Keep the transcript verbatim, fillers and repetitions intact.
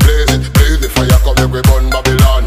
blaze it, blaze the fire, come make we burn Babylon.